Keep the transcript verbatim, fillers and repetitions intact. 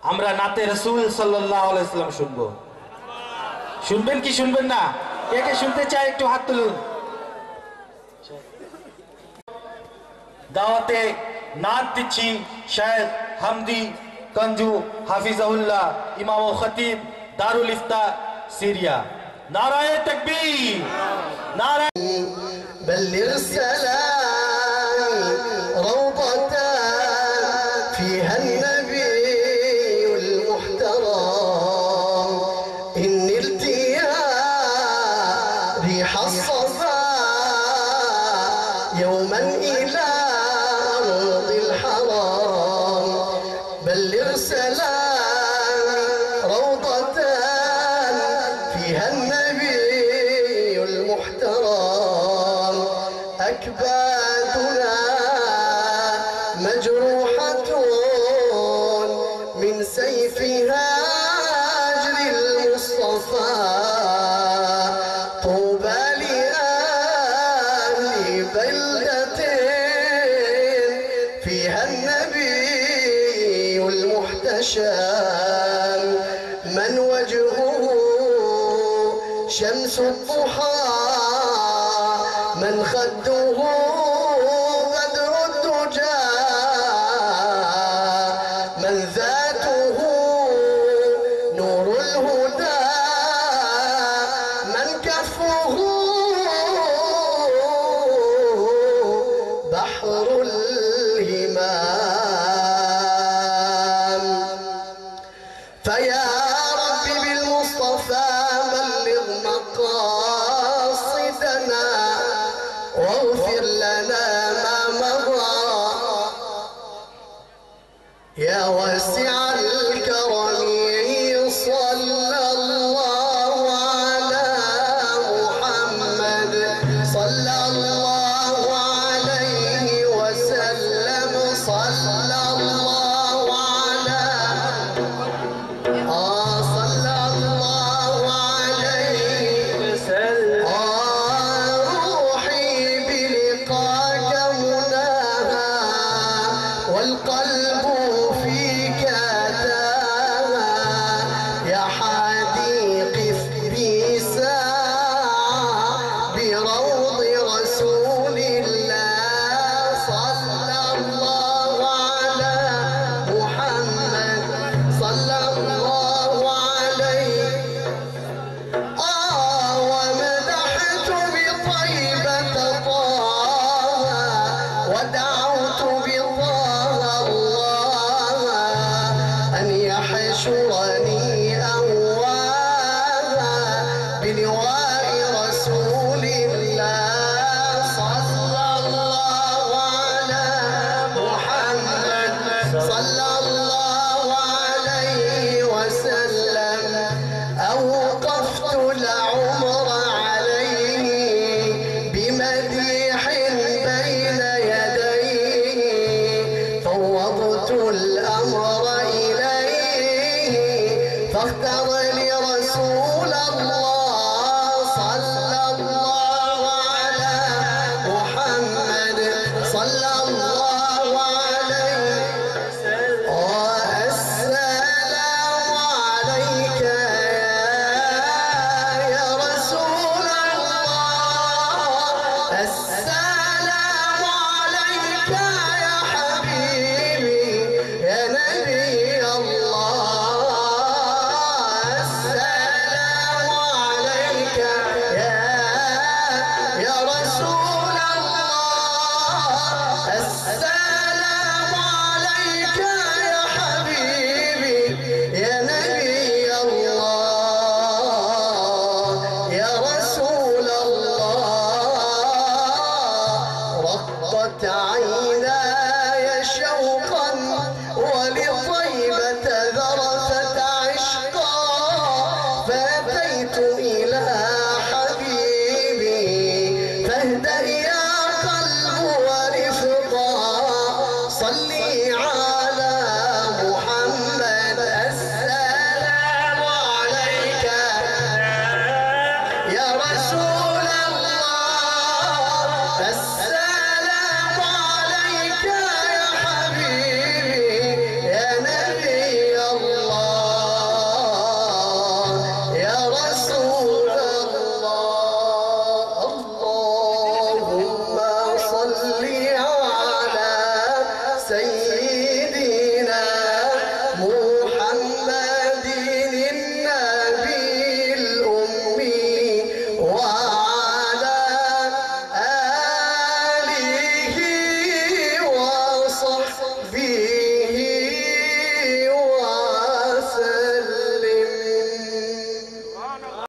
আমরা নাতে রাসূল সাল্লাল্লাহু আলাইহি ওয়াসাল্লাম শুনবো। শুনবেন কি শুনবেন না? কে কে শুনতে চায় একটু হাত তুলুন। দাওয়াতে নাত দিচ্ছি শায়েখ হামদি কঞ্জু হাফিজাহুল্লাহ, ইমাম ও খতিব দারুল ইফতা সিরিয়া। নারায়ে তাকবীর, নারায়ে بلغ السلام روضة فيها النبي المحترم إن ارتياح ريح الصفا يوما إلى أرض الحرام. بلغ سلام روضة فيها النبي المحترم أكبادنا مجروحة من سيفها أجر المصطفى. طوبى لأهل بلدة فيها النبي المحتشم من وجهه شمس الضحى من خده بدر الدجى من ذاته نور الهدى من كفه بحر الهمام. فيا